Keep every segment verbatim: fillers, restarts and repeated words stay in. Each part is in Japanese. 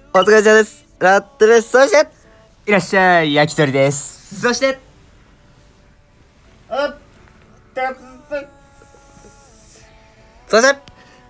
お疲れ様です。ラットです。そしていらっしゃい、焼き鳥です。そしてあっそして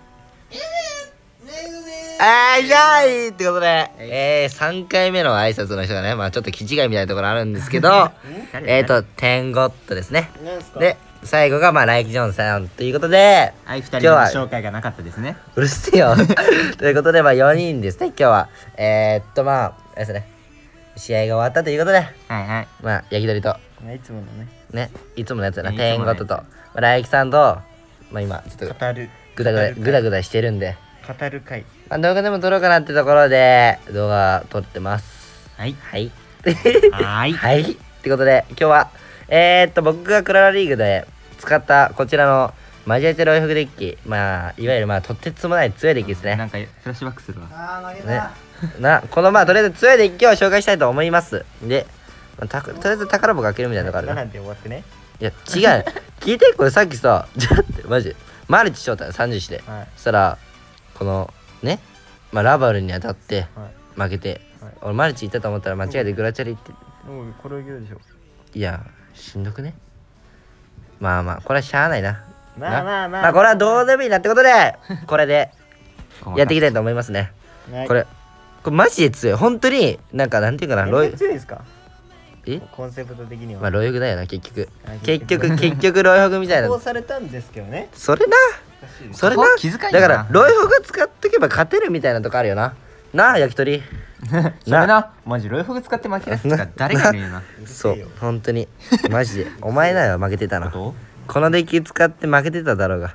あーいしゃいってことで、えー、さんかいめの挨拶の人がね、まあちょっと気違いみたいなところあるんですけどえっと、テンゴットですね。で、最後がまあライキジョンさんということで、 はい、ふたりの紹介がなかったですね。 うるせえよということで、まあよにんですね、今日は。えー、っと、まあ、あれですね、試合が終わったということで、 はいはい。 まあ、焼き鳥と、 いつものね。 ね、いつものやつやな、 ねテンゴットと、 いつものまあ、ライキさんと、まあ今、ちょっと、 語る。 ぐだぐだ、ぐだぐだしてるんで、 語る会。 まあ、動画でも撮ろうかなってところで、動画撮ってます。 はい。 はい。 はーい。 はい。ってことで、今日は、えー、っと、僕がクララリーグで使ったこちらのマジアチェロイフグデッキ、まあ、いわゆるまあ、とてつもない強いデッキですね。 なんかフラッシュバックするわ。 ああ、負けね。な、このまあ、とりあえず強いデッキを紹介したいと思います。で、まあたとりあえず宝箱開けるみたいなのがあるな。 なんで終わってね。 いや、違う。聞いて、これさっきさ、ちょっと待って、マジ。マルチしようたさんじゅうして。 はい。 そしたら、この、ね、まあ、ラバルに当たってはい。 負けて、 はい俺マルチ行ったと思ったら間違えてグラチャリ行って、 もうこれを言うでしょ。 いや、しんどくね。まあまあ、これはしゃあないな。 まあまあまあ。 まあ、これはどうでもいいなってことで、これでやっていきたいと思いますね。 はいこれ、これマジで強い。本当に、なんか、なんていうかな、ロイ全然、強いですか。 えコンセプト的には。 まあ、ロイフグだよな、結局。 あ結局、結局、ロイフグみたいなこ。うされたんですけどね。 それな、それなここは気遣いだなだから、ロイフグ使っとけば勝てるみたいなとこあるよな。なあ、焼き鳥。 それな、マジロイフグ使って負けるやつか誰がいるよな。 そう、本当に。マジで。お前なよ、負けてたの。 どこのデッキ使って負けてただろうが。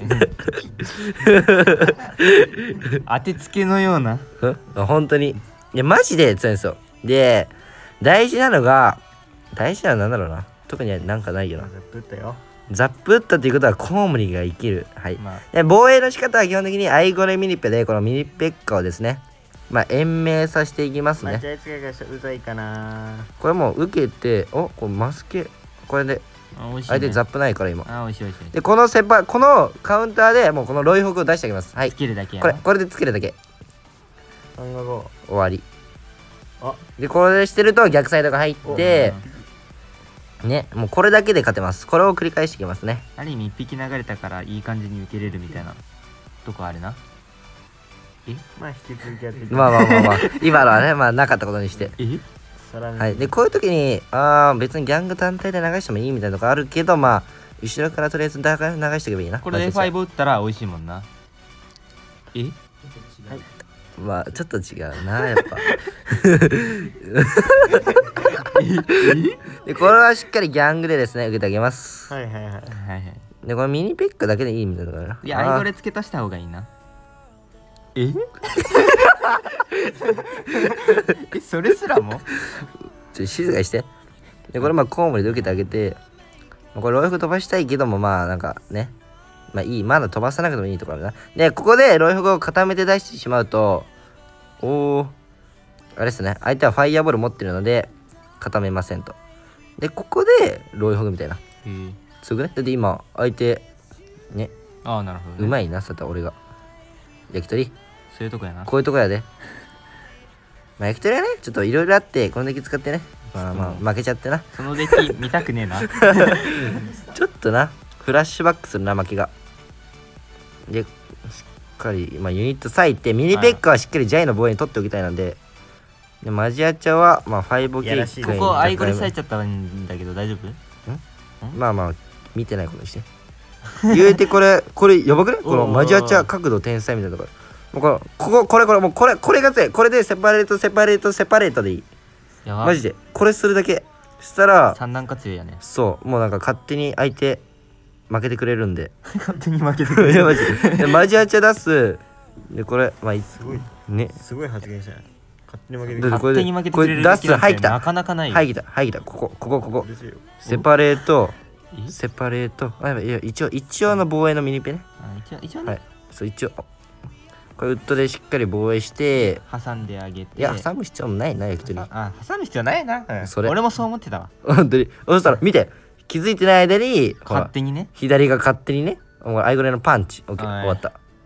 当てつけのような。 うん本当に。いや、マジで強いんですよ。で、大事なのが、大事なのは何だろうな。特になんかないよな。 ぶったよ。 ザップ打ったっていうことはコウモリが生きる。はい。 まあ、 で防衛の仕方は基本的にアイゴレミニペで、このミニペッカをですね、まあ、延命させていきますね。 間違い使いがしたうざいかな。 これもう受けて、おこれマスケ、これで、 あ、美味しい、ね。 相手ザップないから今。 あ、美味しい美味しい。 で、このセパ、このカウンターでもうこのロイホグを出してあげます。はいつ。けるだけやな。 これ、これでつけるだけ。 三が五。 終わり。 あ、 で、これでしてると逆サイドが入って、ね、もうこれだけで勝てます。これを繰り返していきますね。 ある意味一匹流れたからいい感じに受けれるみたいなとこあるな。えまあ引き続きやっていきまあまあまあまあ、今のはね、まあなかったことにして。 えさらに。 はい。で、こういう時に、ああ、別にギャング単体で流してもいいみたいなとこあるけど、まあ、後ろからとりあえず流していけばいいな。 これで エフファイブ 打ったら美味しいもんな。えまあ、ちょっと違うな、やっぱ。で、これはしっかりギャングでですね、受けてあげます。 はいはいはい。 はいはい。 で、これミニペックだけでいいみたいなとこあるな。 いや、アイゴレ付け足した方がいいな。ええ、それすらもちょっと静かにして。で、これまあコウモリで受けてあげて、これロイフグ飛ばしたいけども、まあなんかね、まあいい、まだ飛ばさなくてもいいところあるな。で、ここでロイフグを固めて出してしまうと、おー、あれですね、相手はファイヤーボール持ってるので、固めませんと。で、ここでロイフグみたいな。 へえ。 すぐね。だって今、相手、ね、 ああ、なるほど、ね。 うまいな、さて俺が。焼き鳥、 そういうとこやな。 こういうとこやで。まあ焼き鳥はね、ちょっといろいろあって、このデッキ使ってね、まあまあ負けちゃってな。 そのデッキ見たくねえな。 ちょっとな、フラッシュバックするな、負けが。で、しっかり、まあ、ユニット割いて、ミニペッカはしっかりジャイの防衛に取っておきたいので、でマジアチャは、まあ、ファイブケやらしいーキここアイゴレ割いちゃったんだけど大丈夫？ まあまあ、見てないことにして。言うて、これ、これ、やばくねこのマジアチャ角度天才みたいなところ。もうこのここ、これ、これ、もうこれ、これが強い。これでセパレート、セパレート、セパレートでいい。 やば。 マジで。これするだけ。したら、 三段活用やね。 そう、もうなんか勝手に相手、負けてくれるんで。 勝手に負けてくれいやマる。 ジででマジアチャ出すでこれまあいつすごい。 ねすごい発言したね。勝手に負けてだってこれ勝手に負けてくれるこれ出すはい来たなかなかないよ。 はい来たはい来たここここここ嬉しいよ。 セパレートえセパレートあやばいいや一応一応の防衛のミニペねあ一応一応ね、 はいそう一応これウッドでしっかり防衛して挟んであげて。 いや挟む必要もないな焼き鳥ああ挟む必要ないな、うんそれ俺もそう思ってたわ。 本当にそしたら見て気づいてない間にほら勝手にね。 左が勝手にねもうアイゴレのパンチオッケーはい終わった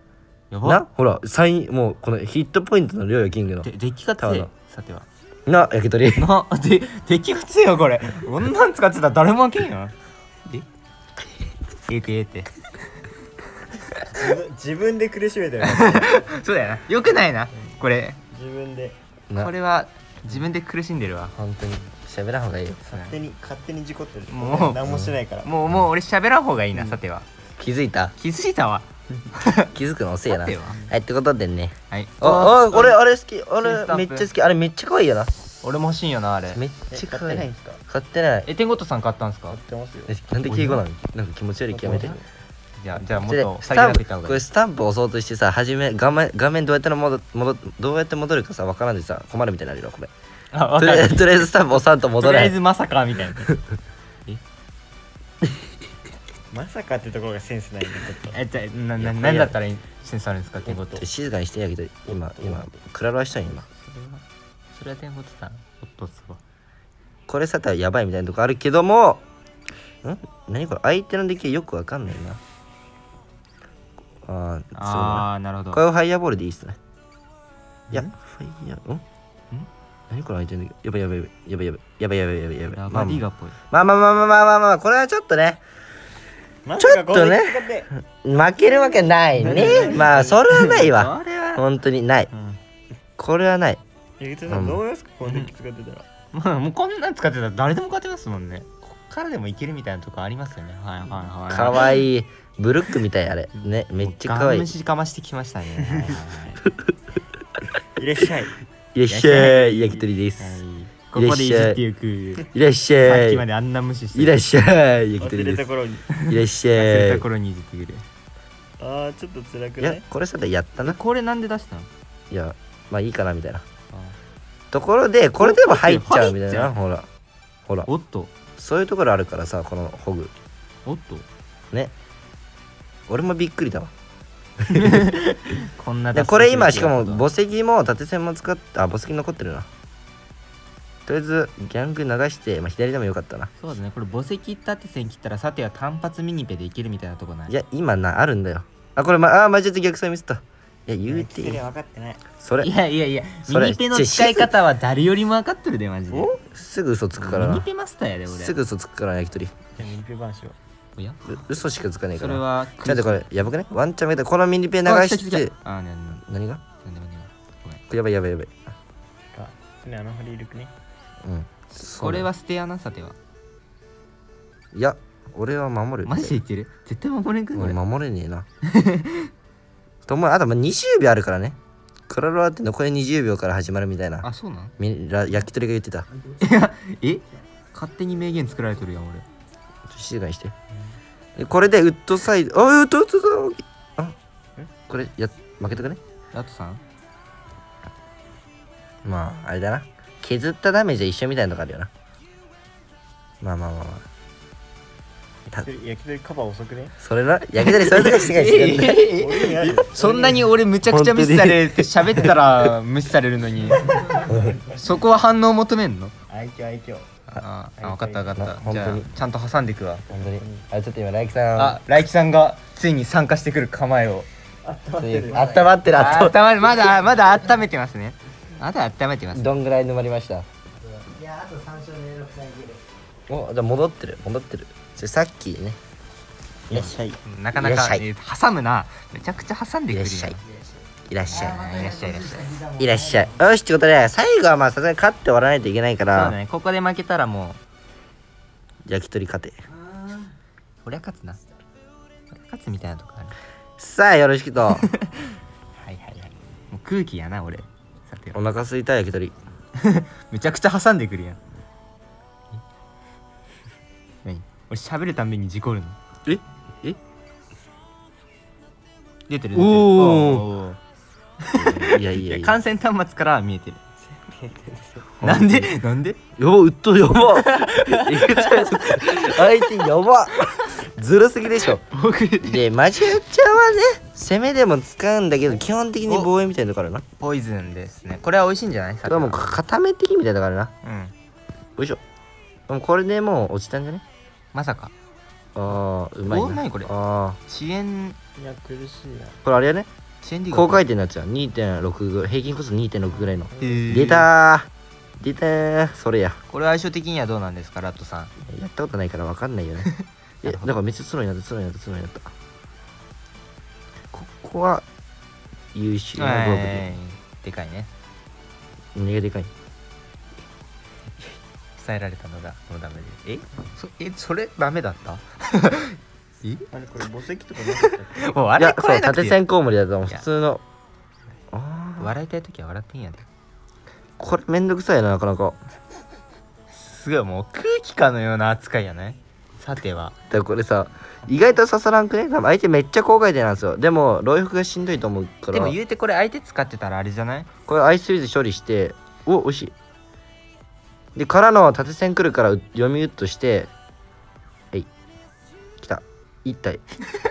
やばなほらサインもうこのヒットポイントの量よキングのでデッキが強いタワーのさてはな焼き鳥なでデッキが強いよこれこんなん使ってたら誰も負けんよでええってええって自分自分で苦しめてるそうだよなよくないなこれ自分でなこれは自分で苦しんでるわ本当に喋らんほうがいいよ勝手に勝手に事故ってるもう何もしてないからもうもう俺喋らん方がいいな、 うんさては気づいた気づいたわ気づくの遅いやなさてははいってことでねはいああ俺あれ好きスタンプ俺めっちゃ好きあれめっちゃ可愛いよな俺も欲しいんよなあれめっえちゃ可愛い買ってないんですか買ってないえ天ごとさん買ったんすか買ってますよえなんで敬語なのなんか気持ち悪い極めてじゃあじゃあもっでとスタンプ下げなくいった方がいいこれスタンプ押そうとしてさ初め画面画面どうやっての戻戻どうやって戻るかさわからんでさ困るみたいになるよこれあわとかるりあえずとりあえずスタンプ押さんと戻とりあれんえずまさかみたいなまさかってところがセンスないんでちょっとえじゃあなないや何だったらセンスあるんですか天ごとそれは静かにしてやけど今今クラロワしたんよ今それは天ごとさんおっとすごいこれさたらやばいみたいなとこあるけどもん何これ相手の出来よくわかんないなあーそうだなああなるほどこれをファイヤーボールでいいっすねいやんファイヤーん何これ相手の出来やばいやばいやばいやばいやばいやばいやばいやばいラまあバディガっぽいまあまあまあまあまあまあまあこれはちょっとねまちょっとねさかこれ使って負けるわけないねまあそれはないわこれは本当にないこれはないゆうてさんどう思いますかこのデッキ使ってたらまあもうこんなん使ってたら誰でも勝てますもんねこっからでもいけるみたいなとこありますよねはいはいはいかわいいブルックみたいあれねめっちゃかわいいガン虫かましてきましたねはいはいはいいらっしゃいいらっしゃい焼き鳥ですここでいじっていくいらっしさゃいっきまであんな無視していらっしゃい焼き忘鳥ですれた頃にいらっし忘れゃいた頃にいじってくるあーちょっと辛くいないやこれさてやったなこれなんで出したのいやまあいいかなみたいなところでこれでも入っちゃうみたい入っちゃうなほらほらおっとそういうところあるからさこのホグおっとね俺もびっくりだわこんなでこれ今しかもボ墓石も縦線も使ってあ墓石残ってるなとりあえずギャング流して、まあ、左でもよかったなそうだねこれ墓石縦線切ったらさては単発ミニペでいけるみたいなとこないいや今なあるんだよあこれまあ間違えて逆算ミスったいや言うてそれ分かってないそれいやいやいやそれミニペの使い方は誰よりも分かってるでマジでおすぐ嘘つくからなミニペマスターやで俺すぐ嘘つくからな焼き鳥じゃあミニペ版しよおやう嘘しかつかねえからそれはちょっとこれやばくねワンチャンめたこのミニペ流あ来た来したて来たあねね何がねねねごめんやばいやばいやばいうか常あのフリールクねうんこれは捨てやなさては。 いや俺は守るマジで言ってる絶対守れんくんこ俺れ。 守れねえなと思うあとまあにじゅうびょうあるからねクラロワって残りにじゅうびょうから始まるみたいなあ、そうなんみら焼き鳥が言ってたえ勝手に名言作られてるやん俺。 静かにしてでこれでウッドサイドあウッドウッドウッドあこれや負けたかねあとさんまああれだな削ったダメージは一緒みたいなのがあるよなまあまあまあまあた焼き鳥カバー遅くねそれな焼き鳥それとかしてないしてんだ俺にあるそんなに俺むちゃくちゃ無視されて喋ったら無視されるのにそこは反応求めんの愛嬌愛嬌ああ分かった分かなったじゃあ本当にちゃんと挟んでいくわ本当にあちょっと今ライキさんあライキさんがついに参加してくる構えをあったまってるあったまってるあったあったままだまだ温めてますねまだ温めてますどんぐらい沼りましたいやあとさん勝でろくさんいけるおじゃあ戻ってる戻ってるそれさっきねいらっしゃいなかないからっしゃいえー挟むなめちゃくちゃ挟んでくるやんいらっしゃいいらっしゃいらっしゃいいらっしゃいいいらっしゃいよしってことで最後はまあさすがに勝って終わらないといけないかそうだらねここで負けたらもう焼き鳥勝て俺は勝つな俺は勝つみたいなとこあるさあよろしくとはいはいはいもう空気やな俺さてお腹すいた焼き鳥めちゃくちゃ挟んでくるやん何俺喋るたんびに事故るのええ出てる出てるおーおーいやいやいや観戦端末からは見えてるなんでなんでやばウッドやば相手やばずるすぎでしょ僕でマジュちゃんはね攻めでも使うんだけど基本的に防衛みたいなとこあるなポイズンですねこれは美味しいんじゃないこれはもう固め的みたいなとこあるなうんよいしょでもこれでもう落ちたんじゃねまさかあーうまいなお何これあ遅延いや苦しいなーこれあれやねシェンディ高回転のやつやん。にてんろく ぐらい、平均コストにてんろくぐらいの。 出出たー出たーそれや。 これ相性的にはどうなんですかラットさん。 やったことないから分かんないよね。え、だからめっちゃ角になった、角になった、角になった。ここは優秀なゴーブで。 でかいね。 何がでかい？ 伝えられたのがもうダメで。えそえそれダメだったえあれこれ墓石とかなかったっけ？ もうあれいや、そう、 これなくて縦線コウモリだと思う。 いや普通の。ああ。 笑いたい時は笑ってんやで。 これめんどくさいな、なかなか。 すごいもう空気感のような扱いやね。さてはだからこれさ、意外と刺さらんくね？多分相手めっちゃ高回転なんですよ。でも、ロイフがしんどいと思うから。 でも言うてこれ相手使ってたらあれじゃない？ これアイスウィズ処理して、お、美味しい。で、からの縦線来るから読み打っとして、はい。来た。一体。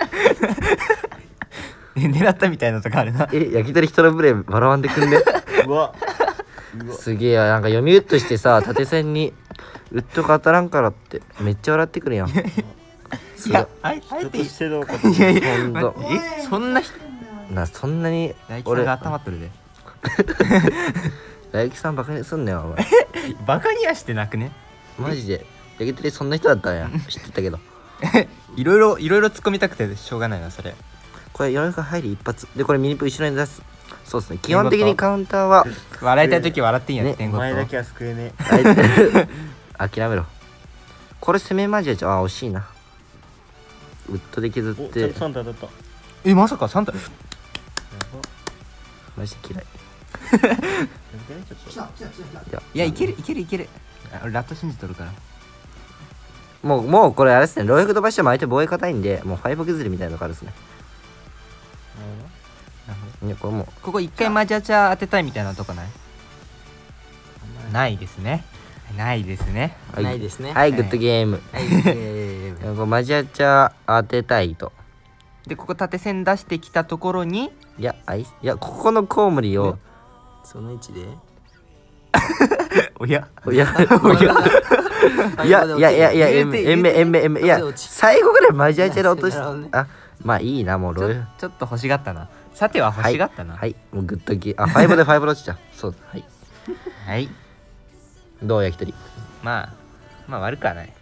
狙ったみたいなとこあるな。 え、焼き鳥人のプレイ笑わんでくんで。 うわうわすげえや、なんか読み打っとしてさ、縦線に打っとか当たらんからってめっちゃ笑ってくるやん。 いやあえあえて人としてどうかといやいやほんとえそんな人な、そんなに俺大吉さんが頭ってるで。 大吉さんバカにすんなよお前。 バカにはしてなくね？ マジで焼き鳥そんな人だったんや。知ってたけど。 いろいろいろいろ突っ込みたくてしょうがないなそれ。 これ世の中入り一発で、これミニプ後ろに出す。そうですね、基本的にカウンターは笑いたい時は笑ってんやねって天国お前だけは救えね相手諦めろ。これ攻めマジやちゃあ惜しいな。ウッドで削っえ。おちゃんてとサンタ当たっえまさかサンタた。やマジで嫌い。 ばやめてねちょっと。 いやいやいけるいけるいける。あ俺ラット信じとるから。 もうもうこれあれですね、ローエク飛ばしても相手防衛硬いんで、もうファイブ削りみたいなのがあるですね。 なるほどいやこれもうここ一回マジャチャ当てたいみたいなとこない？ないですね。ないですね。 はいないですね。 はい、グッドゲーム。 はい。えーこうマジアチャ当てたいと。 でここ縦線出してきたところにいや、あいいや、ここのコウモリを、 その位置で。 おやいや、いや、いや、いや、いや、えめ、えめ、えめ、えめ、いや、最後ぐらいマジアチャで落としなるほどねあ、まあいいな、もうちょロイ。 ちょっと欲しがったな。さては欲しがったな。 はい、もうグッドゲーあ、ファイブでファイブで落ちちゃう。そう、はい。 はい。 どう焼き鳥。 まあまあ悪くはない。うん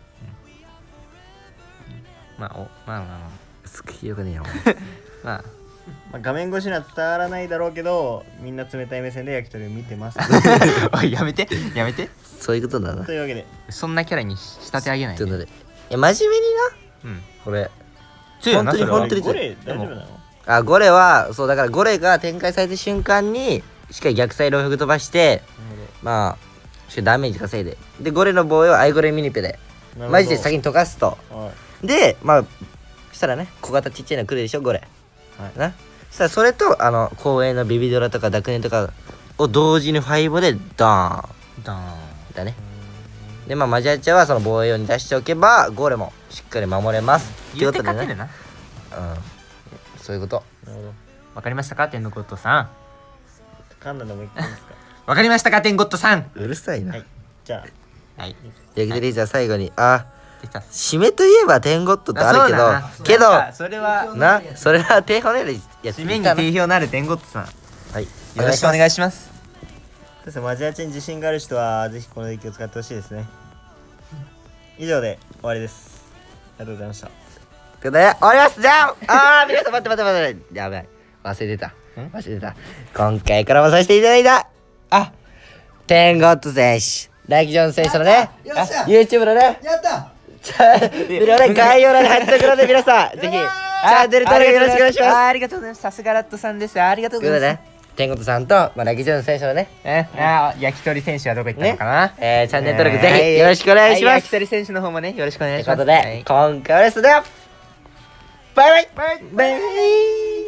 まあおまあまあまあすげえよくねえよ。 まあまあ、画面越しには伝わらないだろうけど、みんな冷たい目線で焼き鳥を見てます。 おいやめてやめて。 そういうことだな。 というわけで、 そんなキャラに仕立て上げないで。 ちょっと待って。いや、真面目にうん。 な、これ。 強いよな本当にそれは本当にゴレ大丈夫なの？ あ、ゴレは、そう、だからゴレが展開された瞬間に、しっかり逆サイローフグ飛ばして、まあ、しっかりダメージ稼いで。で、ゴレの防衛はアイゴレミニペで、 なるほどマジで先に溶かすと。 はいで、まあ、そしたらね、小型ちっちゃいの来るでしょ、ゴレ。 はいな。そしたらそれと、あの、公園のビビドラとかダクネとかを同時にファイブでドーンダーン。 だね。で、まあ、マジアチャはその防衛用に出しておけば、ゴレもしっかり守れます。 言うてってことでね。 勝てるな。 うん。そういうこと。 なるほど。 わかりましたか天のゴッドさん。 噛んだのもいいですか？ わかりましたか天ゴッドさん。 うるさいな。 はい。じゃあ、 はい。 焼き鳥じゃあ最後に、あ、 できた。 締めといえば天ゴッドってあるけど、けど、 なんかそれはな、それは低骨でやって締めにみたな。 定評のある天ゴッドさん。よはい。 ろしくお願いします。 そうですね、マジアチに自信がある人はぜひこのデッキを使ってほしいですね。以上で終わりです。ありがとうございました。 ということで終わりますじゃああー皆さん待って待って待ってやばい忘れてた忘れてた今回からもさせていただいたあ天ゴッド選手ライキジョン選手のねよっしゃ YouTube のねやったチャンネルをね概要欄に貼っておくので皆さんぜひチャンネル登録よろしくお願いしますありがとうございます。さすがラットさんです。ありがとうということでございます。 ね天ゴッドさんと、まあ、ライキジョン選手のねえあー焼き鳥選手はどこ行ったのかな、 えーチャンネル登録ぜひよろしくお願いしますは焼き鳥選手の方もねよろしくお願いします。 ということで、 はい今回はですねバイバイバイバイ